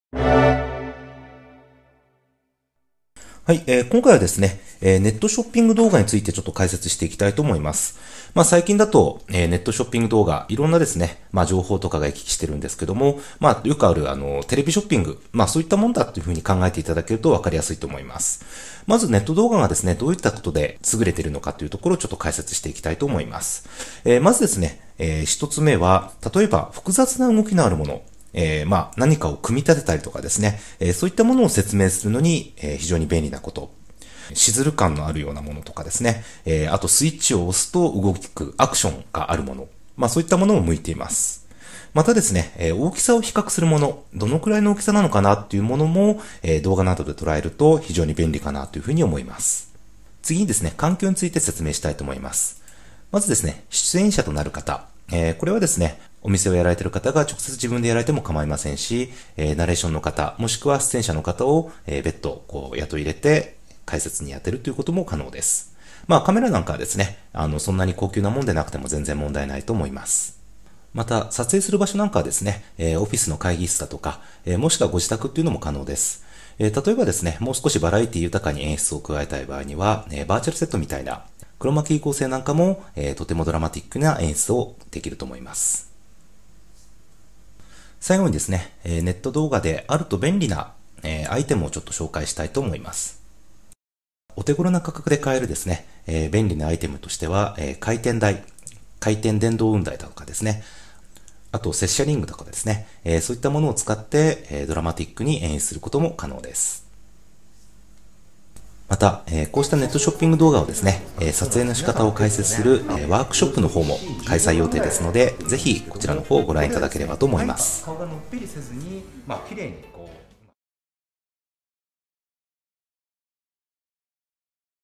はい、今回はですね、ネットショッピング動画についてちょっと解説していきたいと思います。最近だと、ネットショッピング動画、いろんなですね、情報とかが行き来してるんですけども、よくある、テレビショッピング、そういったもんだというふうに考えていただけると分かりやすいと思います。まずネット動画がですね、どういったことで優れているのかというところをちょっと解説していきたいと思います。まずですね、一つ目は、例えば複雑な動きのあるもの、何かを組み立てたりとかですね、そういったものを説明するのに、非常に便利なこと。シズル感のあるようなものとかですね、あとスイッチを押すと動くアクションがあるもの。そういったものも向いています。またですね、大きさを比較するもの、どのくらいの大きさなのかなっていうものも、動画などで捉えると非常に便利かなというふうに思います。次にですね、環境について説明したいと思います。まずですね、出演者となる方。これはですね、お店をやられている方が直接自分でやられても構いませんし、ナレーションの方、もしくは出演者の方を、別途雇い入れて解説にやってるということも可能です。カメラなんかはですね、そんなに高級なもんでなくても全然問題ないと思います。また、撮影する場所なんかはですね、オフィスの会議室だとか、もしくはご自宅っていうのも可能です。例えばですね、もう少しバラエティ豊かに演出を加えたい場合には、バーチャルセットみたいな、クロマキー構成なんかも、とてもドラマティックな演出をできると思います。最後にですね、ネット動画であると便利な、アイテムをちょっと紹介したいと思います。お手頃な価格で買えるですね、便利なアイテムとしては、回転台、回転電動雲台だとかですね、あと、セッシャリングとかですね、そういったものを使って、ドラマティックに演出することも可能です。また、こうしたネットショッピング動画をですね、撮影の仕方を解説する、ワークショップの方も開催予定ですので、ぜひこちらの方をご覧いただければと思います。 顔がのっぺりせずに、綺麗に